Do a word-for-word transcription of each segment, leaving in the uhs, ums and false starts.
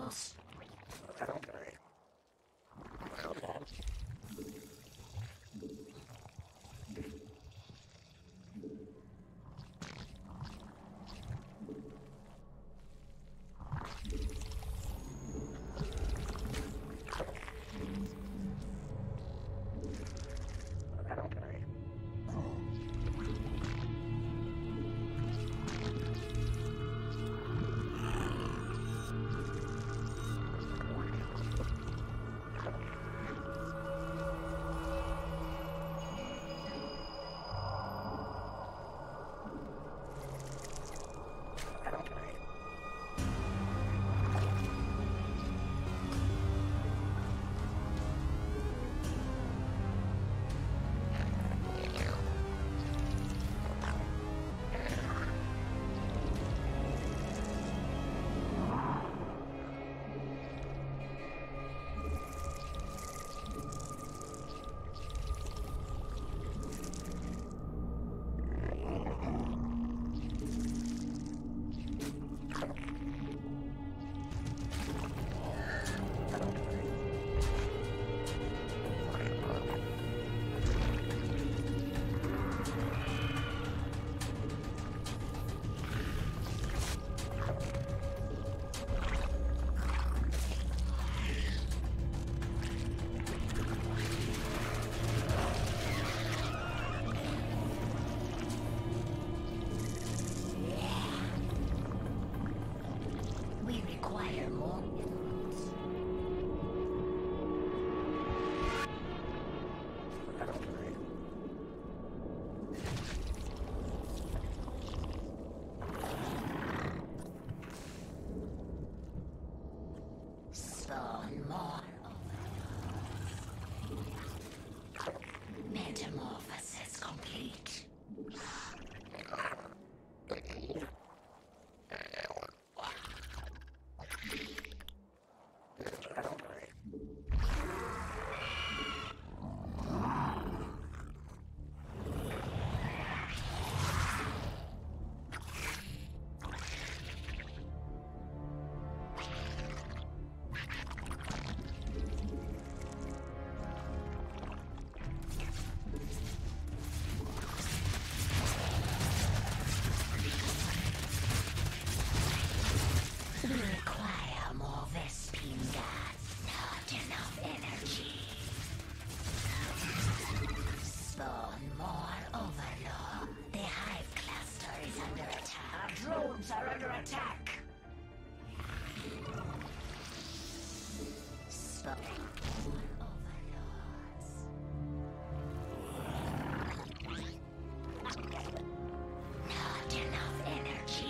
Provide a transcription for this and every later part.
signals. Metamorphosis complete. We require more Vespine gas, not enough energy. Spawn more Overlord. The Hive cluster is under attack. Our drones are under attack. Spawn more Overlords. Not enough energy.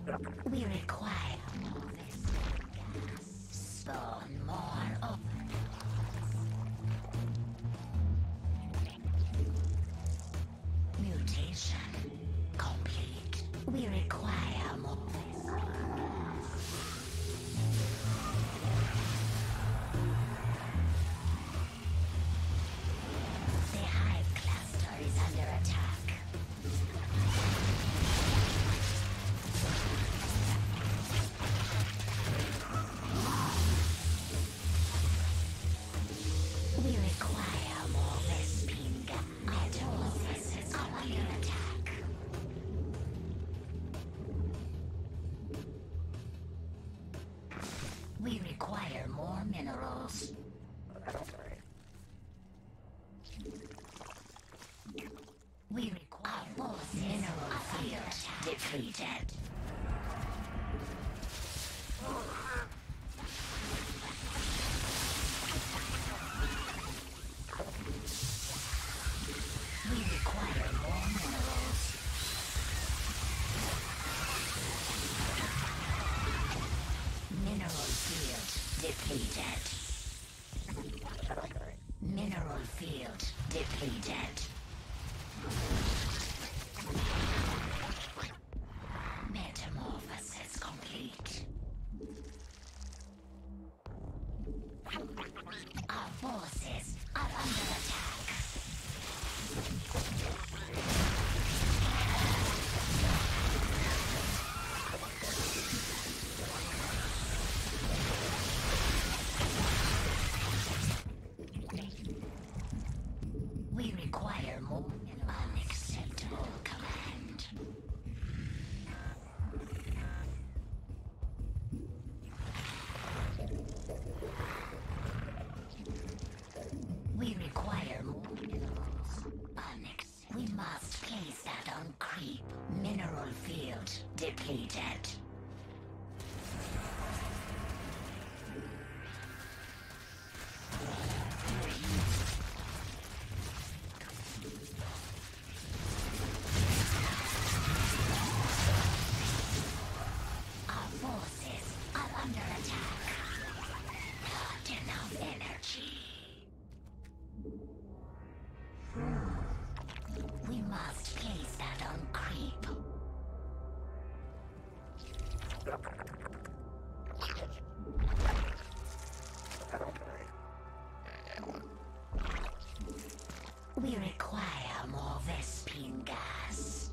We require more Vespene gas. Spawn more overlords. Mutation complete. We require more Vespene gas. The hive cluster is under attack. We require more Vespene gas. Our forces are under attack. We require more minerals. We require more mineral field depleted. We require more minerals. Mineral field depleted. Mineral field depleted. Metamorphosis complete. Our forces are under attack. We require more unacceptable command. We require more minerals. Unacceptable. We must place that on creep. Mineral field depleted. Our forces are under attack. Not enough energy. We must place that on creep. We require more Vespene gas.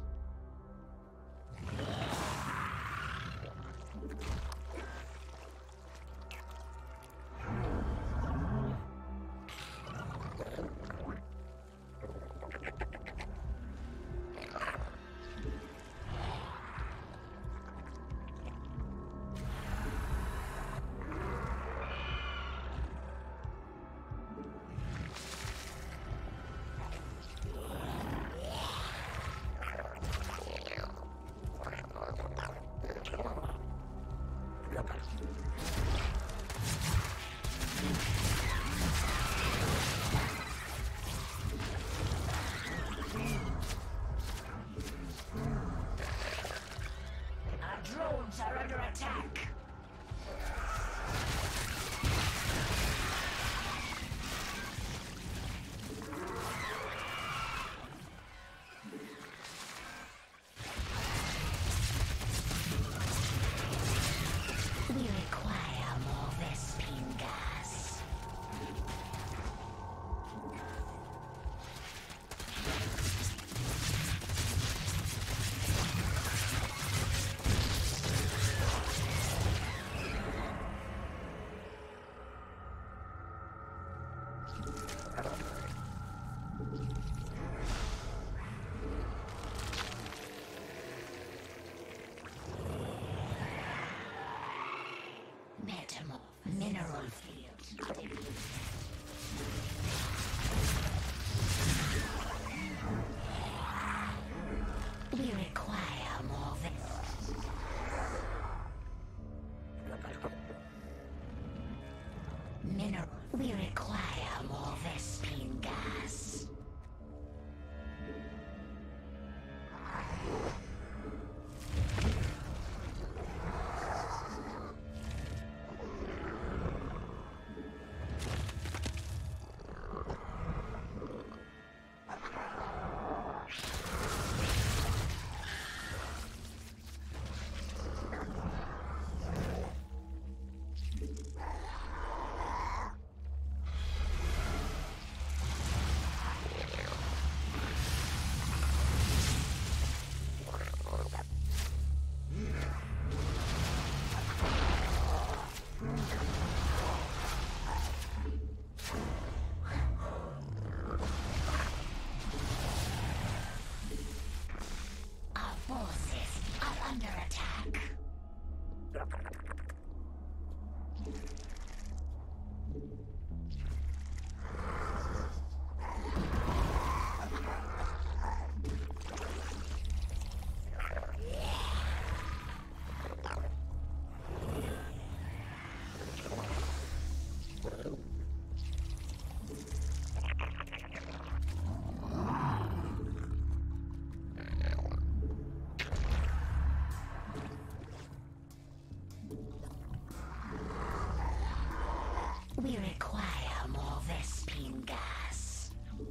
We require more Vespine gas.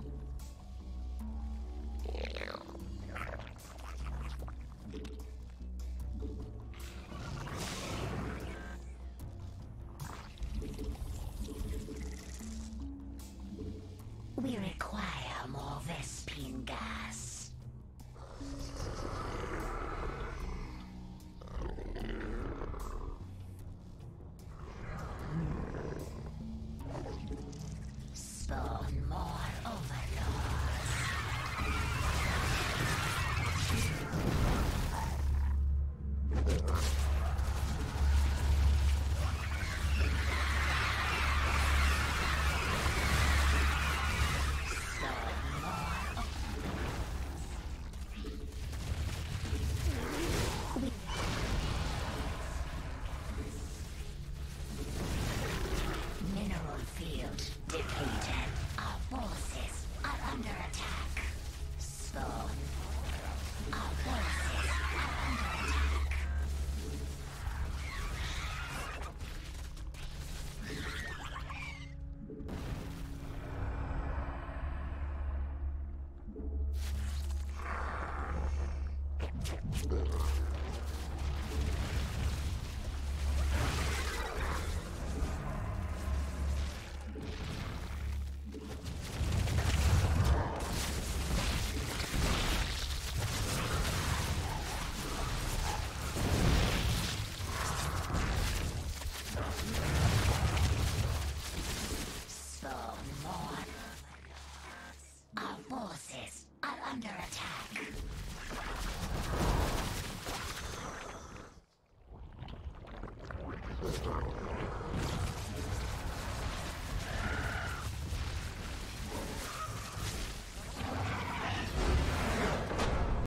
We require more Vespine gas. Spawn more overlords. Mineral field depleted. Our forces are under attack. Spawn. Our forces are under attack. Spawn more overlords. Our forces are under attack. Starcraft.